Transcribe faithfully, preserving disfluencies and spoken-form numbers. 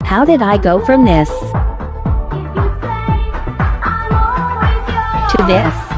How did I go from this to this?